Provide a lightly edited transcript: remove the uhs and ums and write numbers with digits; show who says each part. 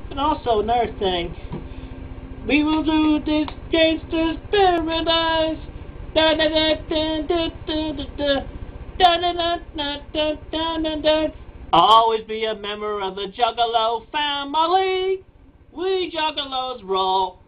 Speaker 1: And also another thing, we will do this gangster's paradise. Da da da da da da da da da da da da da da da. Always be a member of the Juggalo family. We Juggalos roll.